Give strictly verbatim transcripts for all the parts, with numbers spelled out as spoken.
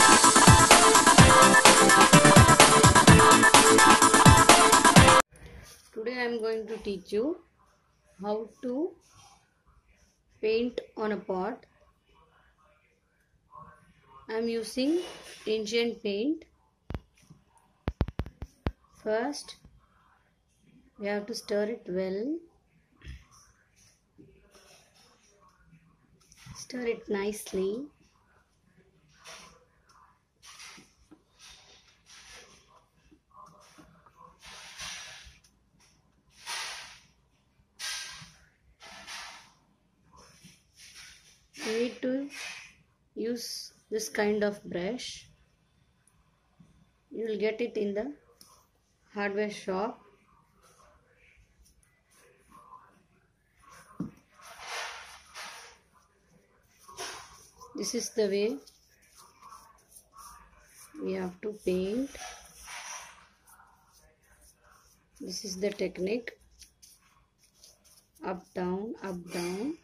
Today I am going to teach you how to paint on a pot. I am using ancient paint. First, we have to stir it well. Stir it nicely. You need to use this kind of brush. You will get it in the hardware shop. This is the way we have to paint. This is the technique. Up, down, up, down.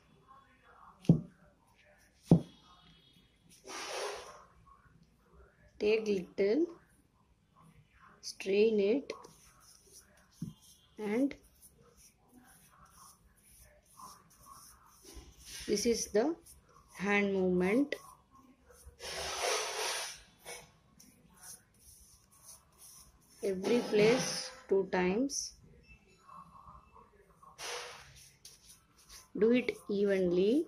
Take little, strain it, and this is the hand movement. Every place two times. Do it evenly.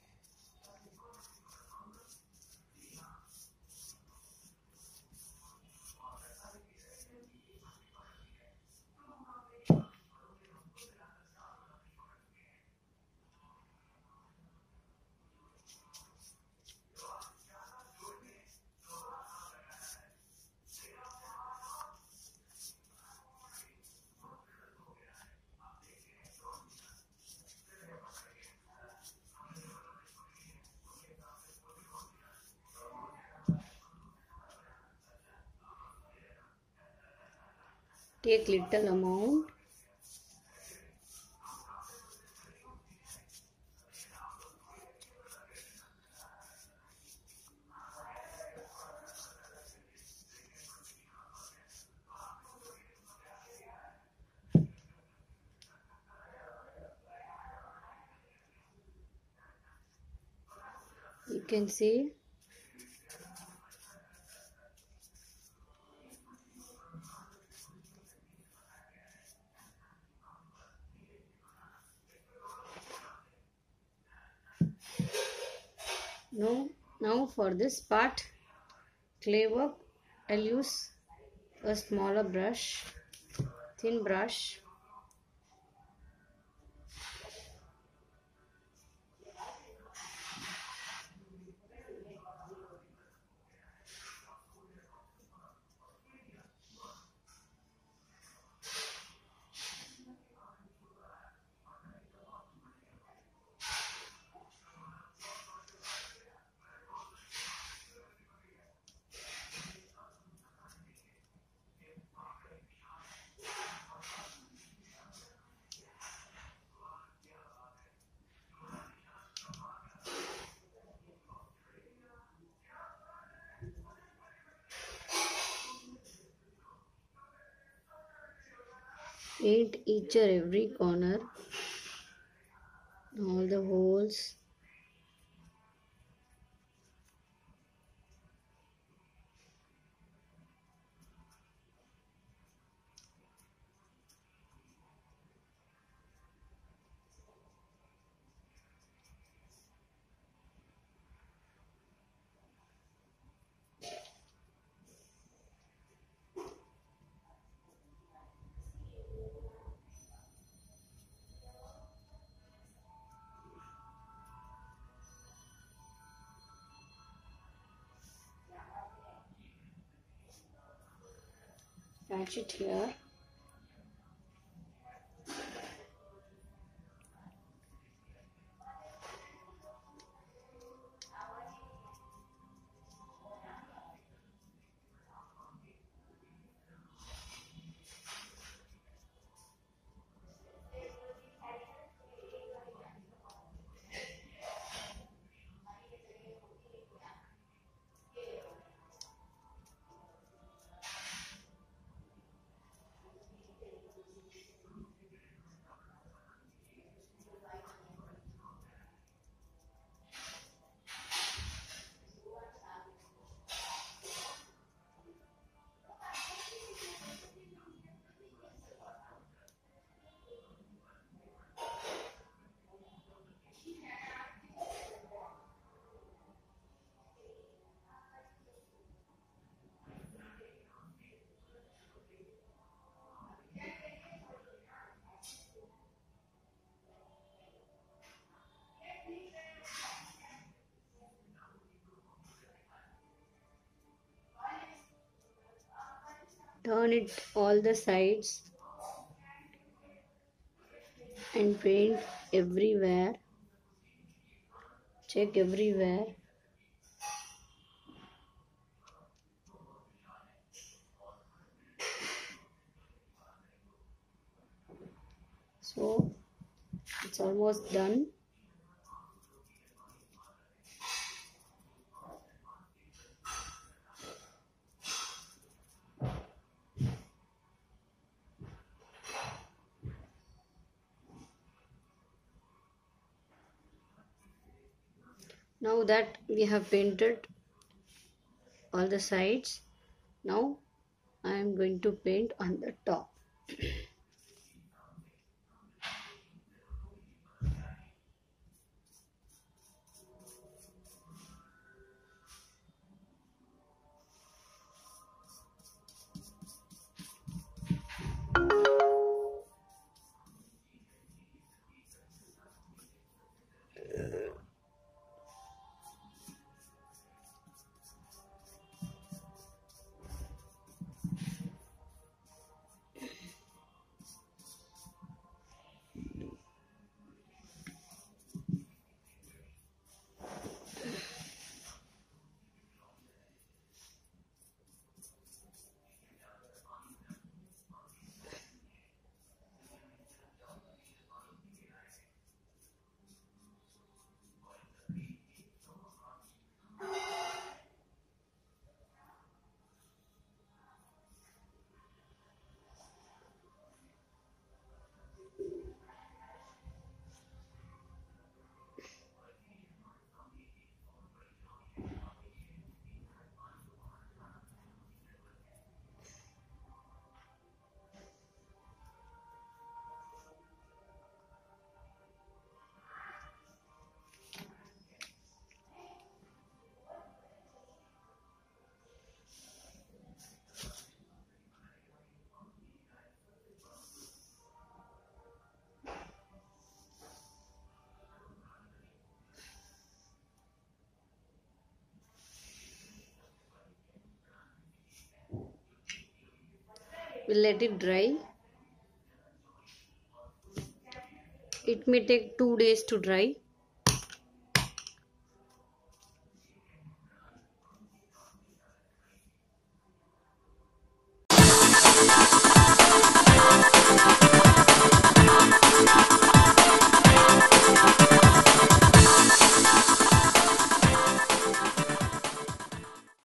Take little amount. You can see now, now for this part clay work, I'll use a smaller brush, thin brush. Paint each or every corner, all the holes. Attach it here. turn it all the sides and paint everywhere. Check everywhere. So it's almost done. Now that we have painted all the sides, now I am going to paint on the top. We'll let it dry. It may take two days to dry.